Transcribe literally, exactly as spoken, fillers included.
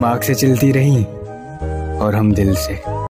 दिमाग से चलती रहीं और हम दिल से।